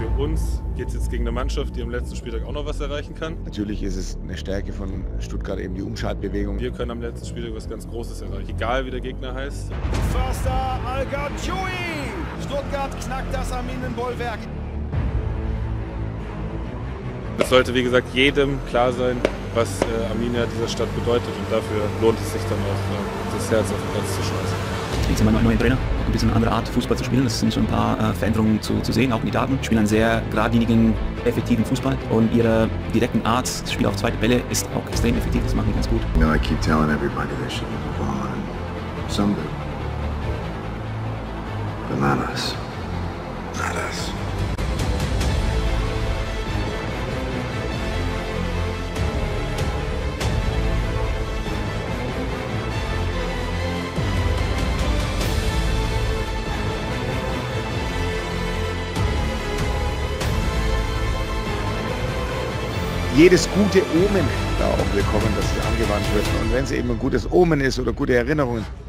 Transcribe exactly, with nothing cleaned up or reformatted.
Für uns geht es jetzt gegen eine Mannschaft, die am letzten Spieltag auch noch was erreichen kann. Natürlich ist es eine Stärke von Stuttgart, eben die Umschaltbewegung. Wir können am letzten Spieltag was ganz Großes erreichen, egal wie der Gegner heißt. Förster Al-Gachoui! Stuttgart knackt das Arminenbollwerk. Es sollte, wie gesagt, jedem klar sein, was äh, Arminia dieser Stadt bedeutet, und dafür lohnt es sich dann auch, äh, das Herz auf den Platz zu schmeißen. Jetzt haben wir einen neuen Trainer, ein bisschen eine andere Art Fußball zu spielen. Es sind schon ein paar äh, Veränderungen zu, zu sehen, auch in die Daten. Spielen einen sehr geradlinigen, effektiven Fußball, und ihre direkten Art, das Spiel auf zweite Bälle, ist auch extrem effektiv. Das machen die ganz gut. You know, I keep telling everybody they should move on. Some do. But not us. Not us. Jedes gute Omen da auch willkommen, dass es angewandt wird. Und wenn es eben ein gutes Omen ist oder gute Erinnerungen,